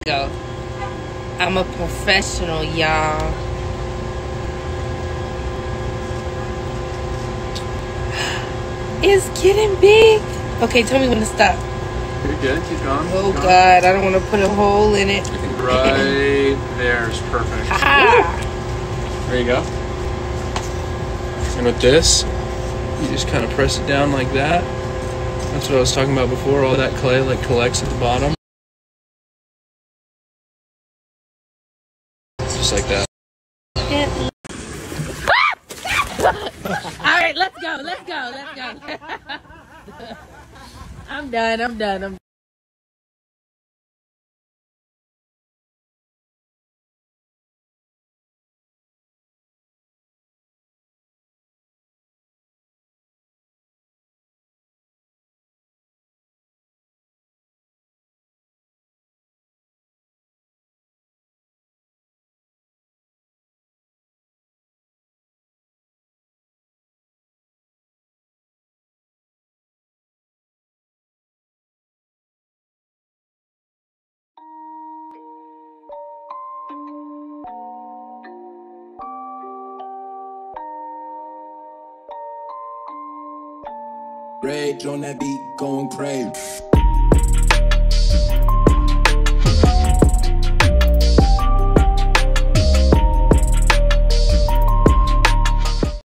Go. I'm a professional, y'all. It's getting big. Okay, tell me when to stop. You're good. Keep going. Oh God, I don't want to put a hole in it. Right there is perfect. Ha! There you go. And with this, you just kind of press it down like that. That's what I was talking about before. All that clay like collects at the bottom. Just like that. All right, let's go. Let's go. Let's go. I'm done. Rage on that beat, going crazy.